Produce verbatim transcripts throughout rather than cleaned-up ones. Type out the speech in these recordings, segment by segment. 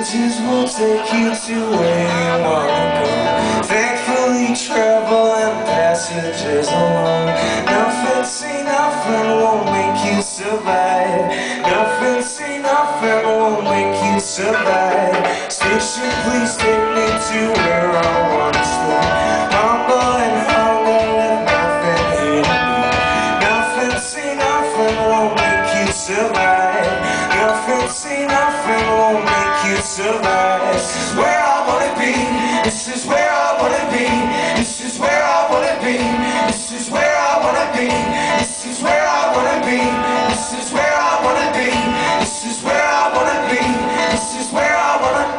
Bridges will take you to where you wanna go. Thankfully travel and passages alone. Nothing, see nothing won't make you survive. Nothing, see nothing won't make you survive. Station, please take me to where I wanna stay. Humble and hunger and nothing here to me. Nothing, see nothing won't make you survive. Nothing, see nothing won't make you survive. This is where I wanna be. This is where I wanna be. This is where I wanna be. This is where I wanna be. This is where I wanna be. This is where I wanna be. This is where I wanna be. This is where I wanna be.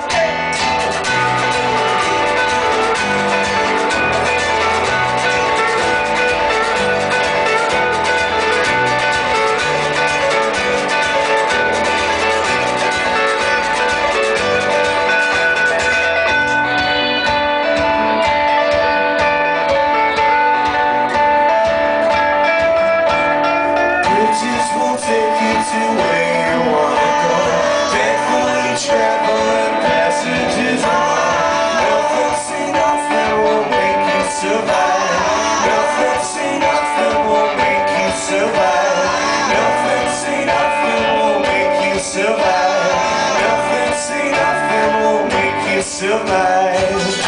Survive.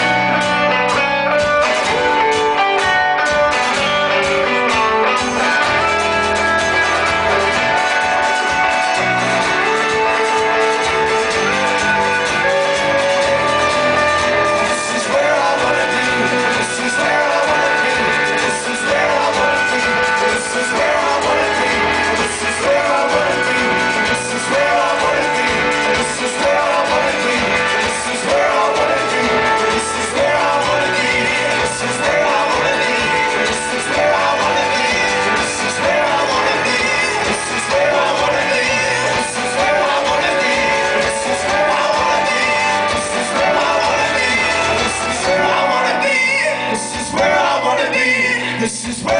This is where